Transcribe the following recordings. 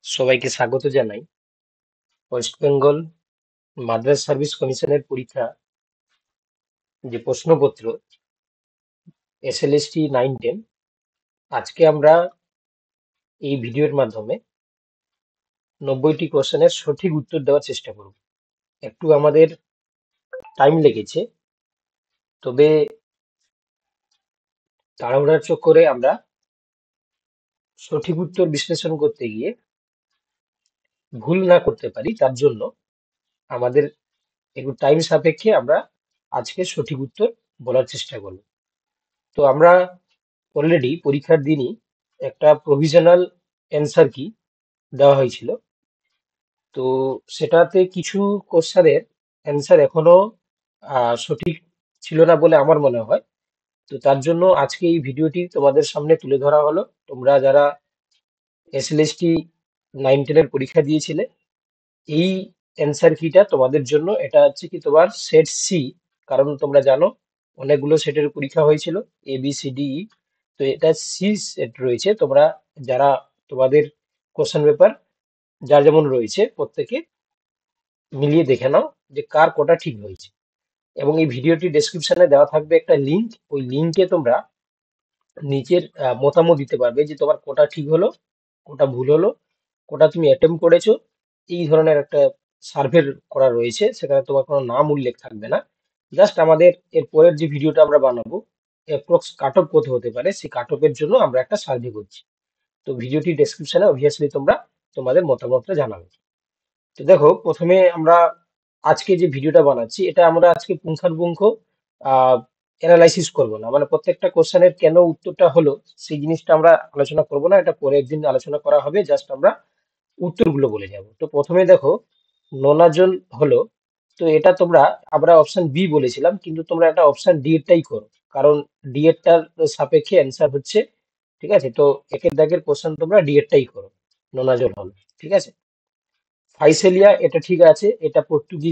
সবাইকে স্বাগত জানাই। ওয়েস্ট বেঙ্গল মাদ্রাস সার্ভিস কমিশনের পরীক্ষা যে প্রশ্নপত্র এসএলএসটি 9-10, আজকে আমরা এই ভিডিওর মাধ্যমে 90টি কোশ্চেনের সঠিক উত্তর দেওয়ার চেষ্টা করব। একটু আমাদের টাইম লেগেছে, তবে তাড়াহুড়ার চক্করে আমরা সঠিক উত্তর বিশ্লেষণ করতে গিয়ে ভুল না করতে পারি, তার জন্য আমাদের একটু টাইম সাপেক্ষে আমরা আজকে সঠিক উত্তর বলার চেষ্টা করব। তো আমরা অলরেডি পরীক্ষার দিনই একটা প্রভিশনাল অ্যান্সার কি দেওয়া হয়েছিল। তো সেটাতে কিছু কোশ্চেনের অ্যান্সার এখনো সঠিক ছিল না বলে আমার মনে হয়। তো তার জন্য আজকে এই ভিডিওটি তোমাদের সামনে তুলে ধরা হলো। তোমরা যারা এসএলএসটি 9-10 এর পরীক্ষা দিয়েছিলে, এই অ্যান্সার কিটা তোমাদের জন্য। এটা হচ্ছে কি তোমার সেট সি, কারণ তোমরা জানো অনেকগুলো সেটের পরীক্ষা হয়েছিল, A B C D E. তো এটা সি সেট রয়েছে। তোমরা যারা তোমাদের কোশ্চেন পেপার যার যেমন রয়েছে, প্রত্যেকে মিলিয়ে দেখে নাও যে কার কোটা ঠিক হয়েছে। এবং এই ভিডিওটি ডেসক্রিপশনে দেওয়া থাকবে একটা লিংক। ওই লিংকে তোমরা নিচের মতামত দিতে পারবে যে তোমার কোটা ঠিক হলো, কোটা ভুল হলো, কোটা তুমি অ্যাটেম্প করেছো। এই ধরনের একটা সার্ভে করা রয়েছে, সেখানে তোমার কোনো নাম উল্লেখ থাকবে না। জাস্ট আমাদের এর পরের যে ভিডিওটা আমরা বানাবো, অ্যাপ্রক্স কাট অফ কত হতে পারে, সেই কাট অফের জন্য আমরা একটা সার্ভে করছি। তো ভিডিওটি ডেসক্রিপশনে অবভিয়াসলি তোমরা তোমাদের মতামতটা জানাবে। তো দেখো, প্রথমে আমরা আজকে যে ভিডিওটা বানাচ্ছি, এটা আমরা আজকে পুঙ্খানুপুঙ্খ অ্যানালাইসিস করব না, মানে প্রত্যেকটা কোশ্চেনের কেন উত্তরটা হলো সেই জিনিসটা আমরা আলোচনা করব না। এটা পরে একদিন আলোচনা করা হবে, জাস্ট আমরা উত্তরগুলো বলে যাব। তো প্রথমে দেখো, নোনাজল হলো, তো এটা তোমরা, আমরা অপশন বি বলেছিলাম, কিন্তু তোমরা এটা অপশন ডি এরটাই করো, কারণ ডি এরটার সাপেক্ষে অ্যান্সার হচ্ছে। ঠিক আছে, তো একের দাগের কোশ্চেন তোমরা ডি এরটাই করো, নোনাজল হলো। ঠিক আছে, ফাইসেলিয়া এটা ঠিক আছে, এটা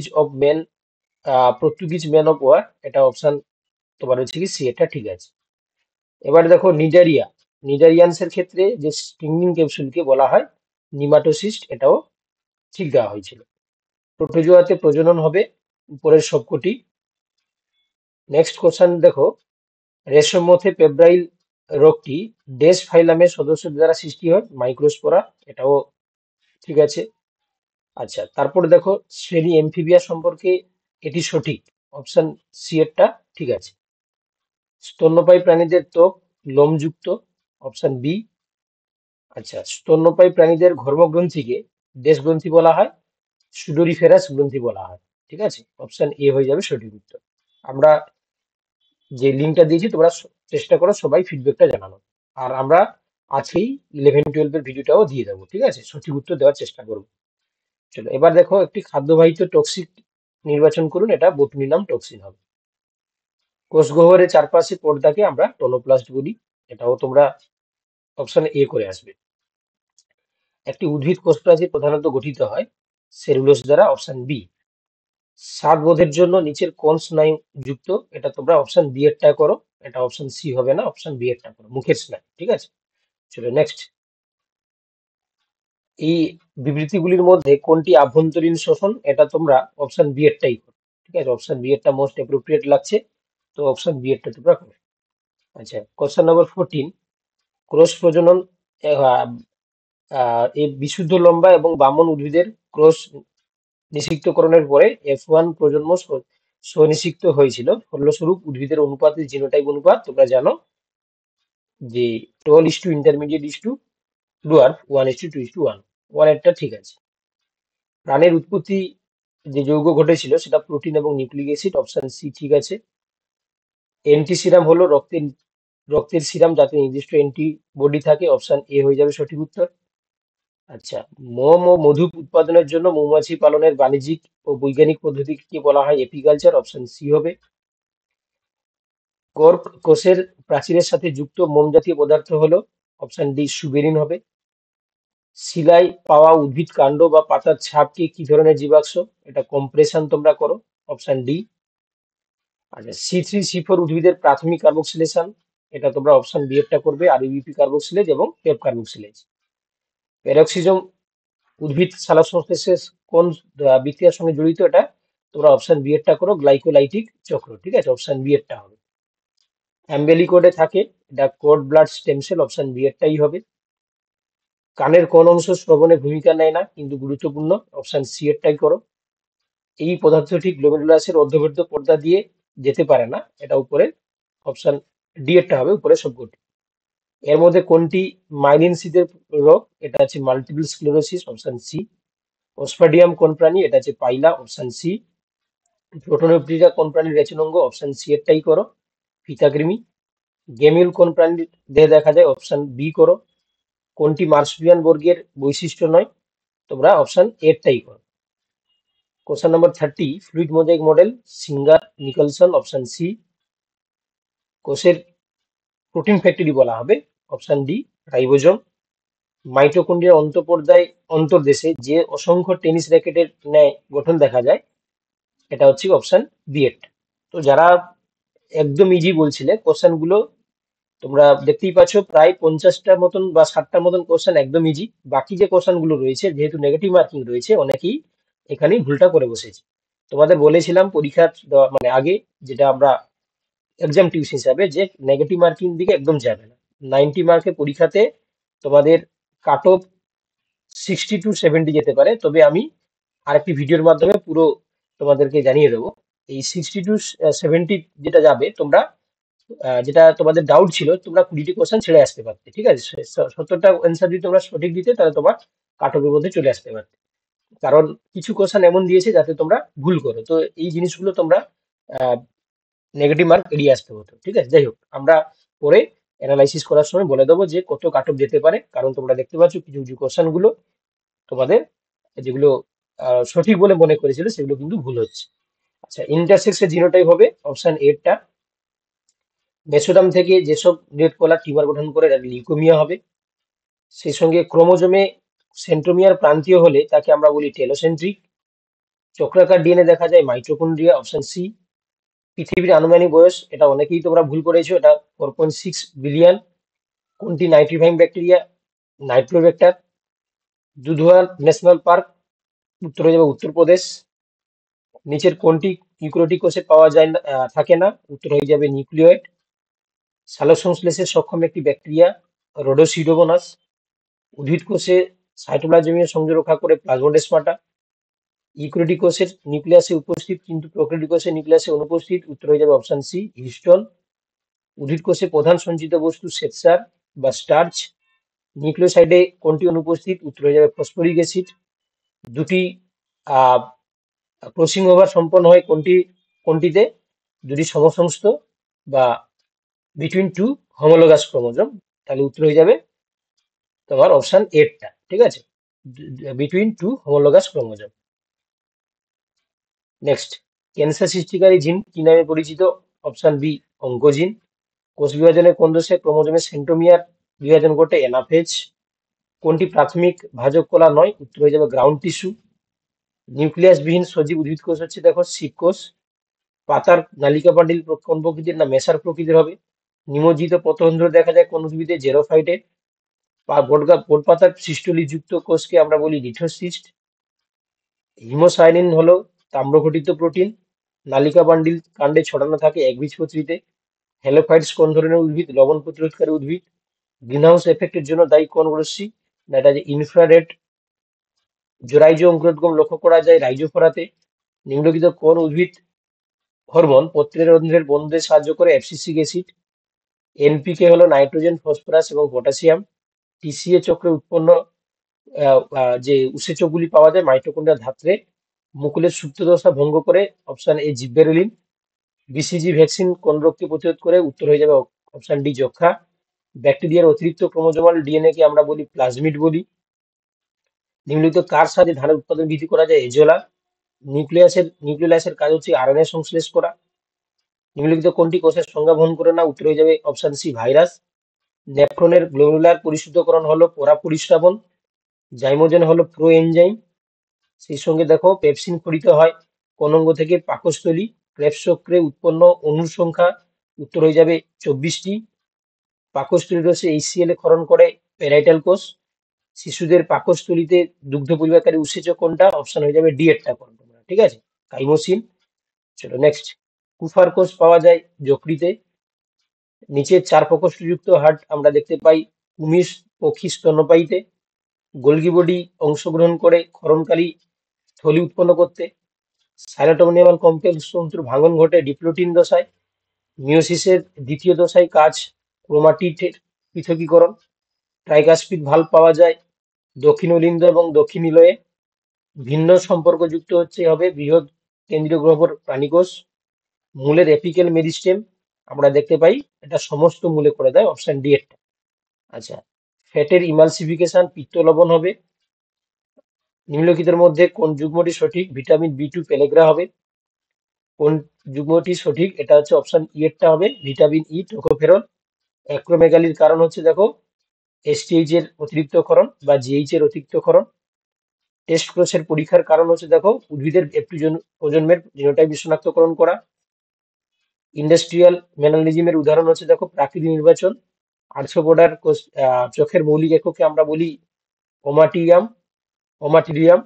পর্তুগিজ ম্যান অফ ওয়ার, এটা অপশন তোমার হচ্ছে কি সি, এটা ঠিক আছে। এবার দেখো নিডারিয়া, নিডারিয়ান্সের ক্ষেত্রে যে স্টিংনিং ক্যাপসুলকে বলা হয় নিমাটোসিস্ট, এটাও ঠিক দেওয়া হয়েছিল। প্রোটোজোয়াতে প্রজনন হবে উপরের সবকটি। নেক্সট কোশ্চেন দেখো, রেশমথে পেব্রাইল রোগটি ডেস ফাইলামের সদস্যদের দ্বারা সৃষ্টি হয়, মাইক্রোস্পোরা, এটাও ঠিক আছে। আচ্ছা, তারপর দেখো শ্রেণী এমফিবিয়া সম্পর্কে এটি সঠিক, অপশন সি এরটা ঠিক আছে। স্তন্যপায়ী প্রাণীদের ত্বক লোমযুক্ত, অপশন বি। আচ্ছা, স্তন্যপায়ী প্রাণীদের ঘর্মগ্রন্থিকে ডেস গ্রন্থি বলা হয়, সুডোরিফেরাস গ্রন্থি বলা হয়। ঠিক আছে, অপশন এ হয়ে যাবে সঠিক উত্তর। আমরা যে লিঙ্কটা দিয়েছি, তোমরা চেষ্টা করো সবাই ফিডব্যাকটা জানানো। আর আমরা আজকেই 11-12 এর ভিডিওটাও দিয়ে দেবো। ঠিক আছে, সঠিক উত্তর দেওয়ার চেষ্টা করবো। চলো, এবার দেখো, একটি খাদ্যবাহিত টক্সিক নির্বাচন করুন, এটা বোটুলিনাম টক্সিন হবে। কোষগহ্বরের চারপাশে পর্দাকে আমরা টোনোপ্লাস্ট বলি, এটাও তোমরা অপশন এ করে আসবে। একটি উদ্ভিদ কোষপ্রাচীর প্রধানত গঠিত হয় সেলুলোজ দ্বারা, অপশন বি। স্বাদ বোধের জন্য নিচের কোন স্নায়ু যুক্ত, এটা তোমরা অপশন বি এরটা করো, এটা অপশন সি হবে না, অপশন বি এরটা করো, মুখের স্নায়ু। ঠিক আছে, চলো নেক্সট। এই বিবৃতিগুলির মধ্যে কোনটি আভ্যন্তরীণ শোষণ, এটা তোমরা অপশন বি এরটাই করো। ঠিক আছে, অপশন বি এরটা মোস্ট অ্যাপ্রোপ্রিয়েট লাগছে, তো অপশন বি এরটা তোমরা করো। আচ্ছা, কোশ্চেন নম্বর 14, ক্রস প্রজনন। আহ, এই বিশুদ্ধ লম্বা এবং বামন উদ্ভিদের ক্রস নিষিক্তকরণের পরে F1 প্রজন্ম সুনিশ্চিত হয়েছিল, ফলস্বরূপ উদ্ভিদের অনুপাতের জিনোটাইপ অনুপাত তোমরা জানো যে 12:2 ইন্টারমিডিয়েট টু ডুয়ার্ফ, 1:2:1, 1 এরটা ঠিক আছে। প্রাণের উৎপত্তি যে যৌগ ঘটেছিল সেটা প্রোটিন এবং নিউক্লিক অ্যাসিড, অপশন সি ঠিক আছে। অ্যান্টি সিরাম হলো রক্তের রক্তের সিরাম যাতে নির্দিষ্ট অ্যান্টিবডি থাকে, অপশন এ হয়ে যাবে সঠিক উত্তর। আচ্ছা, মোম ও মধু উৎপাদনের জন্য মৌমাছি পালনের বাণিজ্যিক ও বৈজ্ঞানিক পদ্ধতিকে বলা হয় এপিকালচার, অপশন সি হবে। কর্ক কোষের প্রাচীরের সাথে যুক্ত মোম জাতীয় পদার্থ হলো, অপশন ডি সুবেরিন হবে। শিলায় পাওয়া উদ্ভিদ কাণ্ড বা পাতার ছাপকে কি ধরনের জীবাশ্ম, এটা কম্প্রেশন তোমরা করো, অপশন ডি। আচ্ছা, C3C4 উদ্ভিদের প্রাথমিক কার্বক্সিলেশন, এটা তোমরা অপশন বি এরটা করবে, আর ইউপি কার্বক্সিলেজ এবং পেপ কার্বক্সিলেজ। প্যারক্সিজম উদ্ভিদ সালোক সংশ্লেষে কোন বিক্রিয়ার সঙ্গে জড়িত, এটা তোমরা অপশন বি এরটা করো, গ্লাইকোলাইটিক চক্র। ঠিক আছে, অপশন বি এরটা হবে। অ্যাম্বেলিকোডে থাকে, এটা cord blood stem cell, option B এরটাই হবে। কানের কোন অংশ শ্রবণে ভূমিকা নেয় না কিন্তু গুরুত্বপূর্ণ, অপশন সি এরটাই করো। এই পদার্থটি গ্লোমেরুলাসের অর্ধবৃত্ত পর্দা দিয়ে যেতে পারে না, এটা উপরে, অপশন ডি এরটা হবে উপরে সবকটি। এর মধ্যে কোনটি মাইলিন সিদের রোগ, এটা আছে মাল্টিপল স্ক্লেরোসিস, অপশন সি। ওসফাডিয়াম কোন প্রাণী, এটা আছে পাইলা, অপশন সি। প্রোটোনেফ্রিকা কোন প্রাণীর রেচনাঙ্গ, অপশন সি এরটাই করো, ফিতাকৃমি। গেমিউল কোন প্রাণীর দেহে দেখা যায়, অপশন বি করো। কোনটি মার্সপিয়ান বর্গের বৈশিষ্ট্য নয়, তোমরা অপশন এরটাই করো। Question number 30, fluid mosaic model, Singer Nicolson, option C. কোষের প্রোটিন ফ্যাক্টরি বলা হবে, অপশন ডি রাইবোজোম। মাইটোকন্ড্রিয়ার অন্তঃপর্দায় অন্তর্দেশে যে অসংখ্য টেনিস র্যাকেটের ন্যায় গঠন দেখা যায়, এটা হচ্ছে অপশন বি এর। তো যারা একদম ইজি বলছিলে কোশ্চেন গুলো, তোমরা দেখতেই পাচ্ছ প্রায় 50টার মতন বা 60টার মতন কোশ্চেন একদম ইজি। বাকি যে কোশ্চেন গুলো রয়েছে, যেহেতু নেগেটিভ মার্কিং রয়েছে, অনেকেই এখানেই ভুলটা করে বসেছে। তোমাদের বলেছিলাম পরীক্ষার মানে আগে, যেটা আমরা এক্সাম টিপস হিসাবে, যে নেগেটিভ মার্কিং দিকে একদম যাবে না। 90 মার্কের পরীক্ষাতে তোমাদের কাট অফ 60 to 70 যেতে পারে, তবে আমি আরেকটি ভিডিওর মাধ্যমে পুরো তোমাদেরকে জানিয়ে দেবো। এই 60 to 70 যেটা যাবে, তোমরা যেটা তোমাদের ডাউট ছিল, তোমরা 20টি কোশ্চেন ছেড়ে আসতে পারতে। ঠিক আছে, 70টা অ্যান্সার যদি তোমরা সঠিক দিতে, তাহলে তোমার কাট অফের মধ্যে চলে আসতে পারতে। কারণ কিছু কোশ্চেন এমন দিয়েছে যাতে তোমরা ভুল করো, তো এই জিনিসগুলো তোমরা নেগেটিভ মার্ক এড়িয়ে আসতে হতো। ঠিক আছে, যাই হোক, আমরা পরে অ্যানালাইসিস করার সময় বলে দেবো যে কত কাট অফ যেতে পারে। কারণ তোমরা দেখতে পাচ্ছ কিছু কিছু কোশ্চেন গুলো তোমাদের, যেগুলো সঠিক বলে মনে করেছিল, সেগুলো কিন্তু ভুল হচ্ছে। আচ্ছা, ইন্টারসেক্সের জিনোটাইপ হবে অপশন এরটা। মেসোডাম থেকে যেসব রেড কলার টিউমার গঠন করে, এটা লিউকোমিয়া হবে। সেই সঙ্গে ক্রোমোজোমে সেন্ট্রোমিয়ার প্রান্তীয় হলে তাকে আমরা বলি টেলোসেন্ট্রিক। চক্রাকার ডিএনএ দেখা যায় মাইটোকন্ড্রিয়া, অপশন সি। পৃথিবীর আনুমানিক বয়স, এটা অনেকেই তোমরা ভুল করেছো, এটা 4.6 বিলিয়ন। কোনটি nitrifying bacteria, nitrobacter. Dudhwa national park, উত্তর হয়ে যাবে উত্তরপ্রদেশ। নিচের কোনটি ইউক্যারিওটিক কোষে পাওয়া যায় না, থাকে না, উত্তর হয়ে যাবে নিউক্লিয়েট। সালোকসংশ্লেষে সক্ষম একটি ব্যাকটেরিয়া, রোডোসিডোমোনাস। উদ্ভিদ কোষে সাইটোপ্লাজমীয় সংযোগ রক্ষা করে প্লাজমোডেসমাটা। ইউক্যারিওটিক কোষের নিউক্লিয়াসে উপস্থিত কিন্তু প্রোক্যারিওটিক কোষের নিউক্লিয়াসে অনুপস্থিত, উত্তর হয়ে যাবে অপশন সি হিস্টোন। উদ্ভিদ কোষে প্রধান সঞ্চিত বস্তু শ্বেতসার বা স্টার্চ। নিউক্লিওসাইডে কোনটি অনুপস্থিত, উত্তর হয়ে যাবে ফসফরিক অ্যাসিড। দুটি আহ ক্রসিং ওভার সম্পন্ন হয় কোনটিতে, দুটি সমসংস্থ বা বিটুইন টু হোমোলোগাস ক্রোমোজোম, তাহলে উত্তর হয়ে যাবে তোমার অপশন এরটা। ঠিক আছে, between two homologous chromosome. Next, cancer সৃষ্টিকারী জিন কি নামে পরিচিত, অপশন বি অঙ্কোজিন। কোষ বিভাজনের কোন দোষে ক্রোমোজোমের সেন্ট্রোমিয়ার বিভাজন ঘটে, অ্যানাফেজ। কোনটি প্রাথমিক ভাজক কলা নয়, উত্তর হয়ে যাবে গ্রাউন্ড টিস্যু। নিউক্লিয়াসবিহীন সজীব উদ্ভিদ কোষ হচ্ছে দেখো শিব কোষ। পাতার নালিকা বান্ডিল কোন প্রকৃতির, না মেসার প্রকৃতির হবে। নিমজ্জিত পত্ররন্ধ্র দেখা যায় কোন উদ্ভিদে, জেরোফাইটে। বোট পাতার সিস্টোলিযুক্ত কোষকে আমরা বলি লিথোসিস্ট। হিমোসায়ানিন হলো তাম্রঘটিত প্রোটিন। নালিকা বান্ডিল কাণ্ডে ছড়ানো থাকে একবীজপত্রীতে। হ্যালোফাইটস কোন ধরনের উদ্ভিদ, লবণ প্রতিরোধকারী উদ্ভিদ। গ্রিনহাউস এফেক্টের জন্য দায়ী কোন রশ্মি, না এটা যে ইনফ্রারেড। জোরাইজো অঙ্কুরোদ্গম লক্ষ্য করা যায় রাইজোফোরাতে। নিম্নলিখিত কোন উদ্ভিদ হরমোন পত্রের রন্ধ্রের বন্ধে সাহায্য করে, অ্যাবসিসিক অ্যাসিড। এনপিকে হলো নাইট্রোজেন, ফসফরাস এবং পটাশিয়াম। টিসিএ চক্রে উৎপন্ন যে উৎসেচকগুলি পাওয়া যায় মাইটোকন্ড্রিয়ার ধাত্রে। মুকুলের সুপ্ত দশা ভঙ্গ করে, option A gibberellin. BCG vaccine কোন রোগকে প্রতিরোধ করে, উত্তর হয়ে যাবে অপশন ডি যক্ষা। ব্যাকটেরিয়ার অতিরিক্ত ক্রোমোজোমাল ডিএনএ কে আমরা বলি প্লাজমিড বলি। নিম্নলিখিত কার সাহায্যে ধানের উৎপাদন বৃদ্ধি করা যায়, এজোলা। নিউক্লিয়াসের কাজ হচ্ছে আরএনএ সংশ্লেষ করা। নিম্নলিখিত কোনটি কোষের সংজ্ঞা বহন করে না, উত্তর হয়ে যাবে অপশন সি ভাইরাস। নেফ্রনের গ্লোমেরুলার পরিশুদ্ধকরণ হলো পরাপরিস্রাবন। জাইমোজেন হলো প্রো এনজাইম। সেই সঙ্গে দেখো পেপসিন খরিত হয় কোন অঙ্গ থেকে, পাকস্থলী। ক্রেবস চক্রে উৎপন্ন অণুর সংখ্যা, উত্তর হয়ে যাবে 24টি। পাকস্থলী রসে HCl এ ক্ষরণ করে প্যারাইটাল কোষ। শিশুদের পাকস্থলীতে দুগ্ধ পরিবাহকারী উৎসেচক কোনটা? অপশন হয়ে যাবে ডি এরটা করো তোমরা, ঠিক আছে? কাইমোসিন। চলো নেক্সট। কুফার কোষ পাওয়া যায় যকৃতে। নিচের চার প্রকোষ্ঠযুক্ত হার্ট আমরা দেখতে পাই কুমির পক্ষী স্তন্যপায়ীতে। গোলগি বডি অংশগ্রহণ করে ক্ষরণকারী থলি উৎপন্ন করতে। সাইটোটোনিয়াল কমপ্লেক্স তন্তুর ভাঙন ঘটে ডিপ্লোটিন দশায়। মিওসিসের দ্বিতীয় দশায় কাজ ক্রোমাটিডের পৃথকীকরণ। ট্রাইকাসপিড ভাল্ব পাওয়া যায় দক্ষিণ অলিন্দ এবং দক্ষিণ ইলয়ে। ভিন্ন সম্পর্কযুক্ত হচ্ছে হবে বৃহৎ কেন্দ্রীয় গহ্বর প্রাণীকোষ। মূলের এপিক্যাল মেরিস্টেম আমরা দেখতে পাই এটা সমস্ত মূলে করে দেয়, অপশন ডি এরটা। আচ্ছা, ফ্যাটের ইমালসিফিকেশন পিত্ত লবণ হবে। নিম্নলিখিতের মধ্যে কোন যুগ্মটি সঠিক? ভিটামিন বি টু পেলেগ্রা হবে। কোন যুগ্মটি সঠিক? এটা হচ্ছে অপশন ই এরটা হবে, ভিটামিন ই টোকোফেরল। অ্যাক্রোমেগালির কারণ হচ্ছে দেখো এসটিএইচ এর অতিরিক্তকরণ বা জিএইচ এর অতিরিক্তকরণ। টেস্ট কোষের পরীক্ষার কারণ হচ্ছে দেখো উদ্ভিদের একটি প্রজন্মের জিনোটাইপ শনাক্তকরণ করা। ইন্ডাস্ট্রিয়াল ম্যানালিজমের উদাহরণ হচ্ছে দেখো প্রাকৃতিক নির্বাচন। আর্থ্রোপোডার কোষ চোখের মৌলিক এককে আমরা বলি ওমাটিরিয়াম। ওমাটিরিয়াম।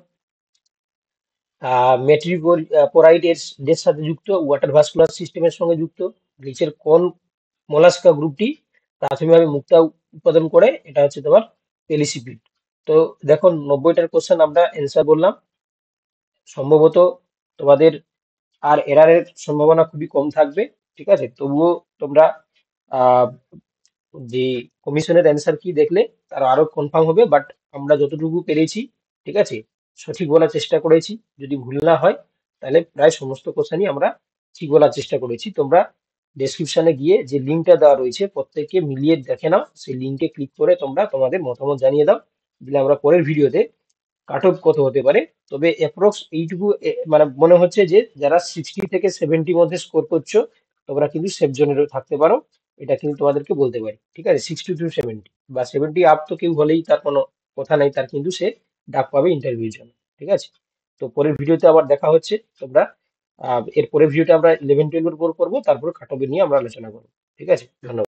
মেট্রিপোরাইট এর সাথে যুক্ত, ওয়াটার ভাস্কুলার সিস্টেমের সঙ্গে যুক্ত। নিচের কোন মোলাস্কা গ্রুপটি প্রাথমিকভাবে মুক্তা উৎপাদন করে? এটা হচ্ছে তোমার পেলিসিপিড। তো দেখো 90টার কোশ্চেন আমরা অ্যান্সার বললাম। সম্ভবত তোমাদের আর এরারের সম্ভাবনা খুবই কম থাকবে, ঠিক আছে? তবুও তোমরা আহ যে কমিশনের অ্যান্সার কি দেখলে তার আরো কনফার্ম হবে, বাট আমরা যতটুকু পেরেছি, ঠিক আছে, সঠিক বলার চেষ্টা করেছি। যদি ভুল না হয় তাহলে প্রায় সমস্ত কোশ্চেনই আমরা ঠিক বলার চেষ্টা করেছি। তোমরা ডেসক্রিপশনে গিয়ে যে লিঙ্কটা দেওয়া রয়েছে প্রত্যেককে মিলিয়ে দেখে নাও, সেই লিঙ্কে ক্লিক করে তোমরা তোমাদের মতামত জানিয়ে দাও, দিলে আমরা পরের ভিডিওতে কাট অফ কত হতে পারে। তবে অ্যাপ্রক্স এইটুকু মানে মনে হচ্ছে যে যারা 60 থেকে 70 মধ্যে স্কোর করছো তোমরা কিন্তু সেফ জোনে থাকতে পারো, এটা কিন্তু তোমাদেরকে বলতে পারি, ঠিক আছে? 60 to 70 বা 70 আপ তো কেউ হলেই তার কোনো কথা নাই, তার কিন্তু সে ডাক পাবে ইন্টারভিউর জন্য, ঠিক আছে? তো পরের ভিডিওতে আবার দেখা হচ্ছে। তোমরা এর পরের ভিডিওটা আমরা 11-12 এর উপর করবো, তারপর কাট অফ নিয়ে আমরা আলোচনা করবো, ঠিক আছে? ধন্যবাদ।